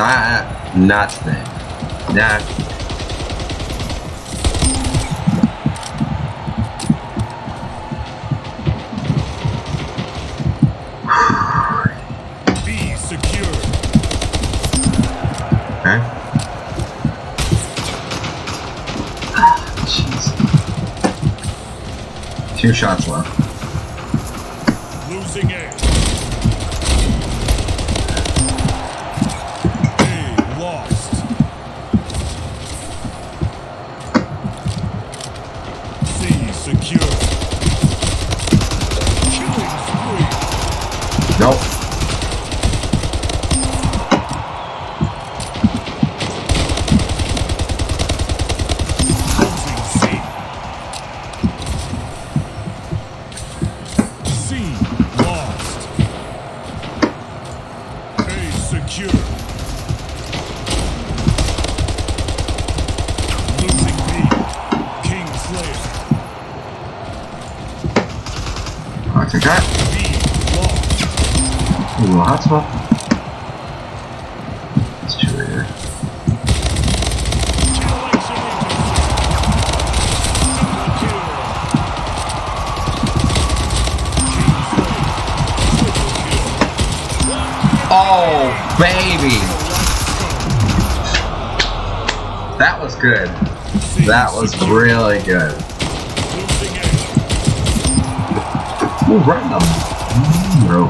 Not today. Nah. Be secure. Okay. Jeez. 2 shots left. Losing A. Lost. C secure. Killing spree. Nope. Losing C. C lost. A secure. Losing B. King Slayer. I'll take that. B lost. Ooh, hot spot. It's true right there. Generation Agency. Double kill. King Slayer. Triple kill. Oh, baby! That was good. That was really good. Losing A. Ooh, right now. Bro.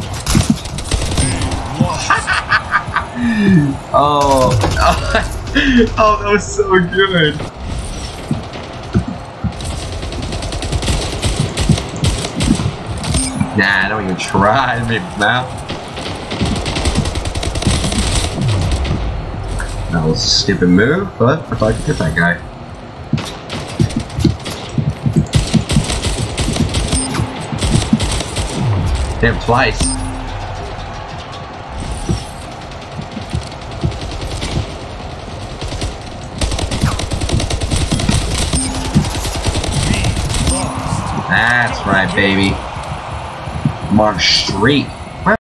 Oh. Oh, that was so good. Nah, don't even try to make mouth. That was a stupid move, but I thought I could hit that guy. Damn, twice. That's right, baby. I'm on a streak.